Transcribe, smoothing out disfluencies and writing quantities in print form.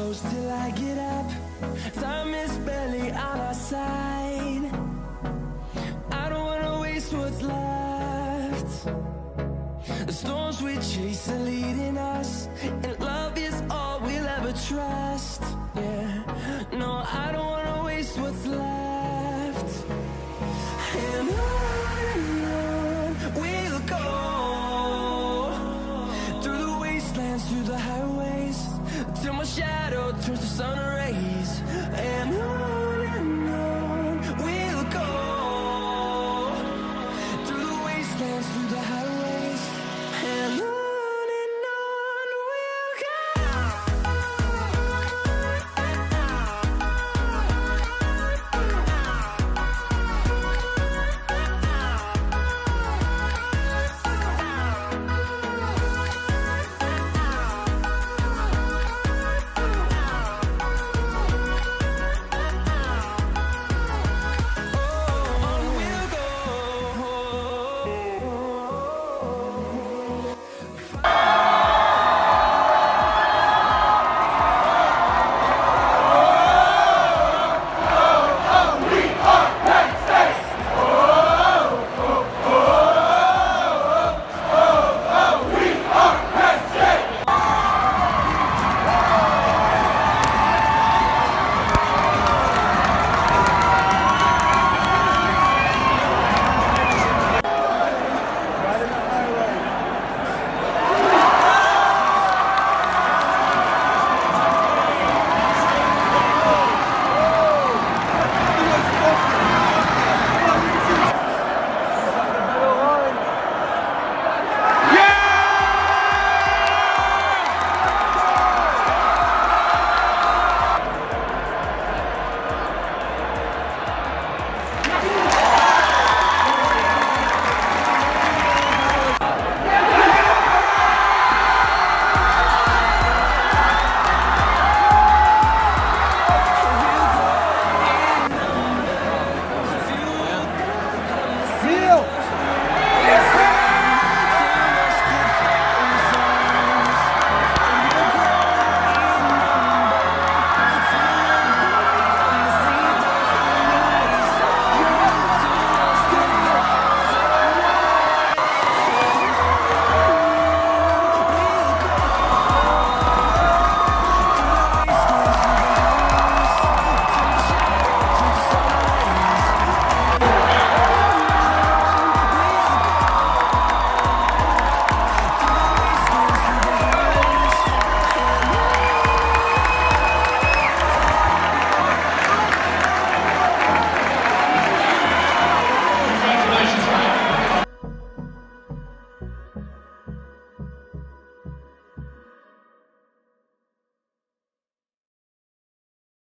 close till I get up. Time is barely on our side. I don't wanna waste what's left. The storms we chase are leading us, and love is all we'll ever trust. Yeah, no, I don't wanna